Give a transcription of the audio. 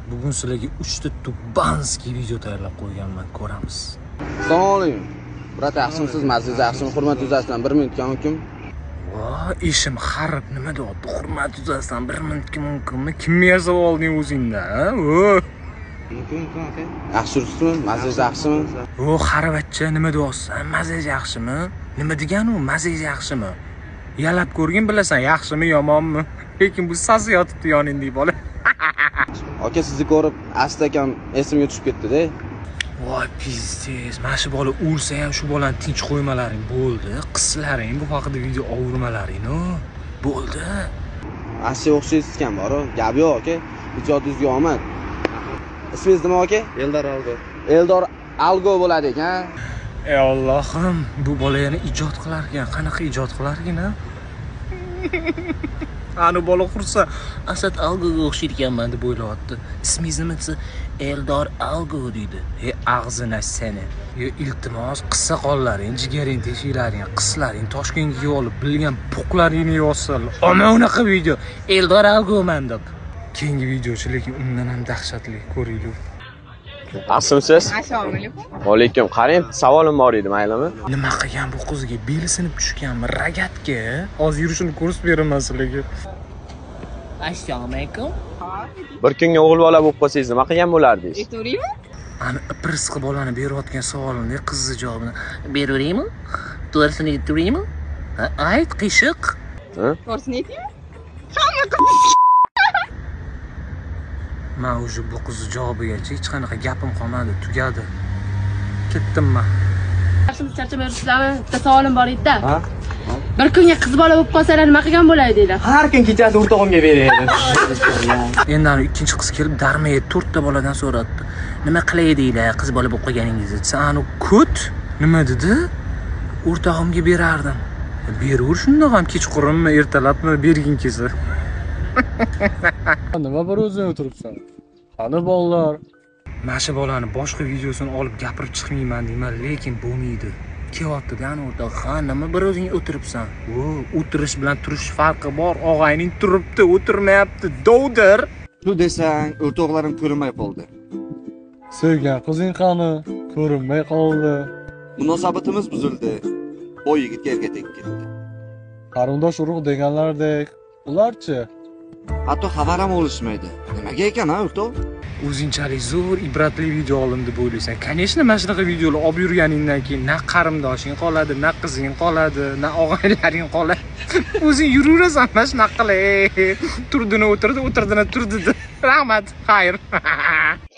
Bugun sizlarga 3 ta tubanskiy video tayyorlab qo'yganman, ko'ramiz. Assalomu alaykum. Brat, yaxshimisiz? Maziz yaxshimi? Hurmat yuzasidan 1 minutga mumkin? Voh, ishim xarib, nima deyapti? Hurmat yuzasidan 1 minutga mumkinmi? Kimga yasab olding o'zingda, ha? Mumkin aka. Yaxshimisizmi? Maziz yaxshimi? Xarvatcha, nima deyapsan? Maziz yaxshimi? Nima degan u? Maziz yaxshimi? Yalab ko'rgin bilasan, yaxshimi, yomonmi? Lekin bu sasi yotibdi yoningdek bola. Aka, sizni ko'rib, asta-kam esimga tushib ketdi-da. Voy pizdes, mana shu bola o'lsa ham shu bolani tinch qo'ymalaring bo'ldi. Qizlaring bu haqida video olurmalaring, bo'ldi. Asli o'xshaysiz-kan bor, gap yo'q aka. Ijodingizga omad. Ismingiz nima aka? Eldor Algo. Eldor Algo bo'ladi ekan. Ey Allohim, bu bola yana ijod qilar ekan. Qanaqa ijod qilar ekan, ha? Ani bola qursa, Asad Algoga o'xshaydiganman deb o'ylayapti. Ismingiz nima desa, Eldor Algo deydi. Ag'zini seni. Iltimos, qissa qonlaring, jigaring, teshiklaring, qislaring Toshkentga olib, bilgan puqlaringni yozsalar. Ona unaqa video, Eldor Algoman deb. Keyingi videochi, lekin undan ham dahshatli, ko'ringlar. Yaxshimisiz? Assalomu alaykum. Va alaykum. Qarang, savolim bor edi, maylimi? Nima qilgan bu qizga? Beli sinib tushganmi? Ragatga? Hozir yurishini ko'rsatib beraman sizlarga. Assalomu alaykum. Bir kunga o'g'il bola bo'lib qolsangiz nima qilgan bo'lardingiz? Aytaveraymi? Ani iprisqi bolani berayotgan savolimni qizni javobini beraveraymi? To'g'risini aytaveraymi? Ayt, qiyshiq. To'g'risini aytaymi? Men o'sha bu qiz javobigacha hech qanaqa gapim qolmadi, tugadi. Ketdimman. Yaxshimisiz, charchamay yursizlarmi? Bitta savolim bor edi-da. Bir kunga qiz bola bo'lib qolsalar nima qilgan bo'ladi deydi. Har kun kechasi o'rtog'imga beraydi. Endi ani ikkinchi qiz kelib darmaya 4 ta boladan so'radi. Nima qilay deylar, qiz bola bo'lib qolganingizni desa, ani kut nima dedi? O'rtog'imga berardim. Beraver shundoq ham kechqurunmi, ertalabmi berging kelsa. Nima bir o'zing o'tiribsan? Qani bolalar? Mana shu bolani boshqa videosini olib gapirib chiqmayman deyman, lekin bo'lmaydi. Kelyapti-da ani o'rtoq, nima bir o'zing o'tiribsan? O'tirish bilan turish farqi bor. Og'ayning turibdi, o'tirmayapti, dovdir. Shu desang, o'rtoqlarim ko'rinmay qoldi. Sevgan qizing qani? Ko'rinmay qoldi. Munosabatimiz buzildi. O yigitga erga tegib ketdi. Qarindosh urug' deganlardek. Ularchi? Hatto xabar ham olishmaydi. Nimaga ekan, ha, o'rtoq? O'zingchalik zo'r ibratli video oldim deb o'ylaysan. Конечно, mana shunaqa videolar olib yurganingdan keyin na qarindoshing qoladi, na qizing qoladi, na og'aylaring qoladi. O'zing yuraverasan mana shunaqa qilib. Turdini o'tirdi, o'tirdini turdi. Rahmat, xayr.